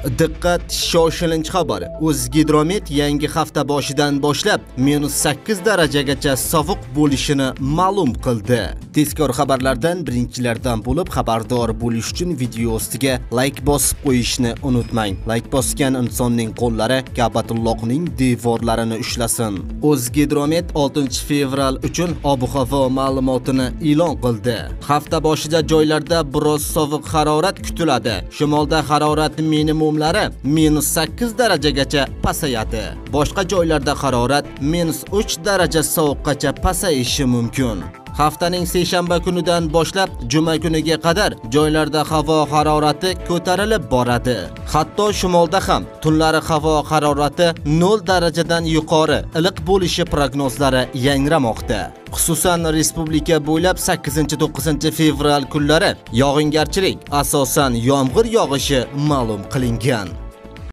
Diqqat, shoshilinch xabar. O'zgidromet yangi hafta boshidan boshlab -8 darajagacha sovuq bo'lishini ma'lum qildi. Tezkor xabarlardan birinchilardan bo'lib xabardor bo'lish uchun video ostiga like bosib qo'yishni unutmang. Like bosgan insonning qo'llari Ka'batullohning devorlarini ushlasin. O'zgidromet 6 fevral uchun ob-havo ma'lumotini e'lon qildi. Hafta boshida joylarda biroz sovuq harorat kutiladi. Shimolda harorat minimumlari -8 darajagacha pasayadi. Boshqa joylarda harorat -3 daraja sovuqqacha pasayishi mumkin. Haftaning seshanba kunidan boshlab juma kuniga qadar joylarda havo harorati ko'tarilib boradi. Hatto shimolda ham tunlari havo harorati 0 darajadan yuqori iliq bo'lishi prognozlari yangramoqda. Xususan respublika bo'ylab 8-9 fevral kunlari yog'ingarchilik, asosan yomg'ir yog'ishi ma'lum qilingan.